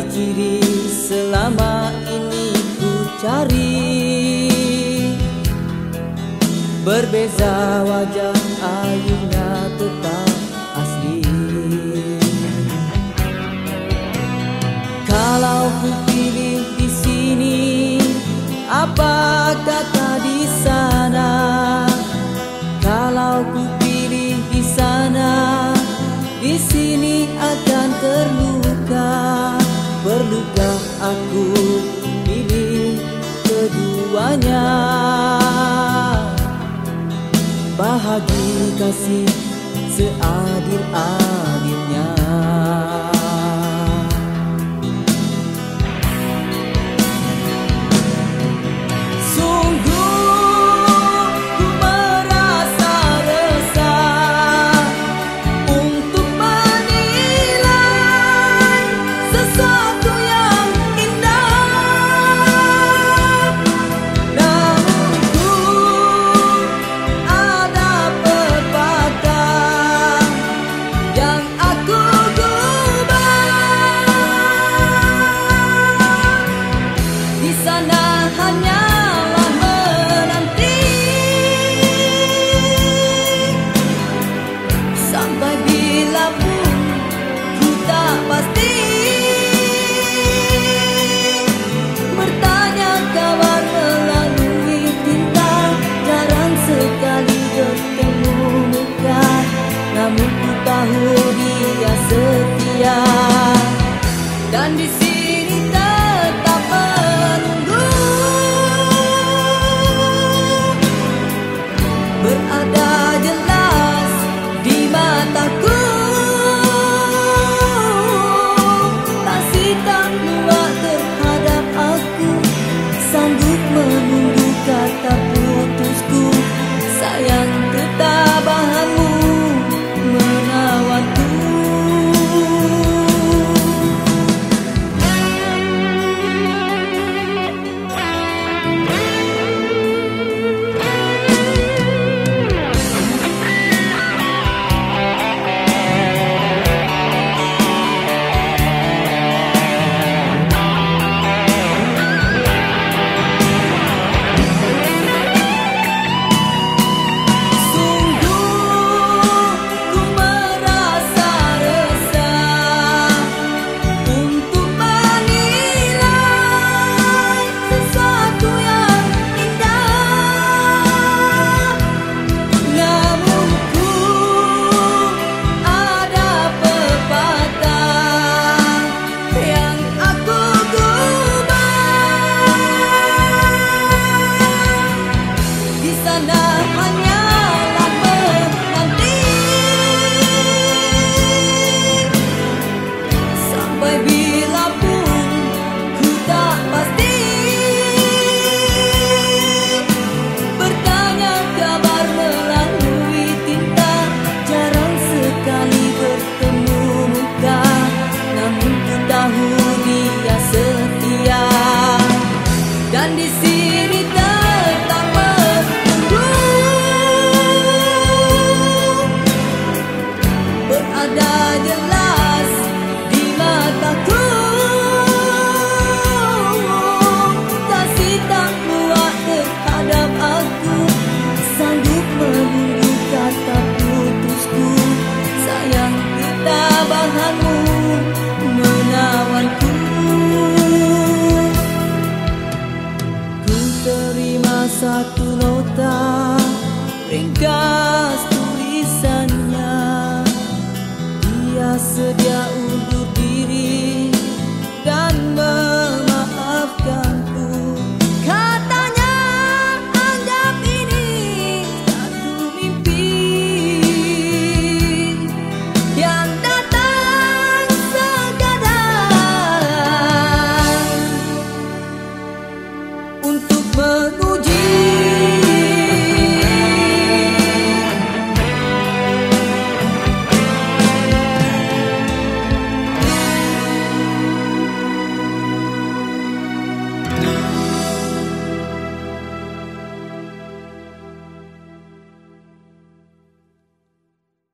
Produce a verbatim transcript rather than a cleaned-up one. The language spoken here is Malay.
ciri-ciri selama ini ku cari. Berbeza wajah, ayunya tetap asli. Kalau ku pilih di sini, apa kata di sana? Kalau ku pilih di sana, di sini akan terluka. Perlukah aku pilih keduanya? Bahagi kasih seadil-adilnya. Dan di sini tetap menunggu, berada jelas di mataku. Kasih tak luak terhadap aku, sanggup menunggu kata putusku. Sayang ketabahanmu menawanku. Dan di sini tetap menunggu, berada jelas di mataku. Kasih tak luak terhadap aku, sanggup menunggu kata putusku. Sayang ketabahanmu menawanku. Satu nota ringkas tulisannya, dia sedia undur diri dan memaafkanku. Katanya anggap ini satu mimpi yang datang segadang untuk menguji